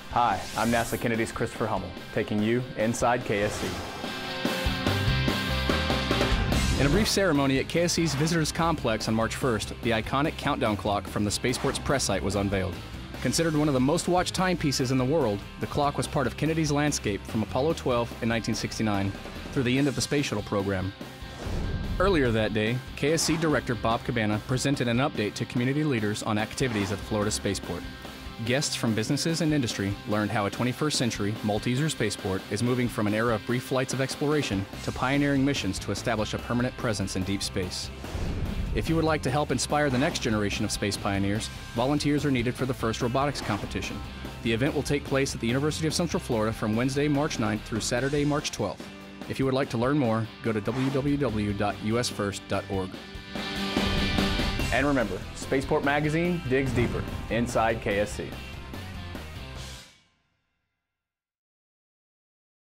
Hi, I'm NASA Kennedy's Christopher Hummel, taking you inside KSC. In a brief ceremony at KSC's Visitors Complex on March 1st, the iconic countdown clock from the Spaceport's press site was unveiled. Considered one of the most watched timepieces in the world, the clock was part of Kennedy's landscape from Apollo 12 in 1969 through the end of the Space Shuttle program. Earlier that day, KSC Director Bob Cabana presented an update to community leaders on activities at the Florida Spaceport. Guests from businesses and industry learned how a 21st century multi-user spaceport is moving from an era of brief flights of exploration to pioneering missions to establish a permanent presence in deep space. If you would like to help inspire the next generation of space pioneers, volunteers are needed for the FIRST Robotics Competition. The event will take place at the University of Central Florida from Wednesday, March 9th through Saturday, March 12th. If you would like to learn more, go to www.usfirst.org. And remember, Spaceport Magazine digs deeper inside KSC.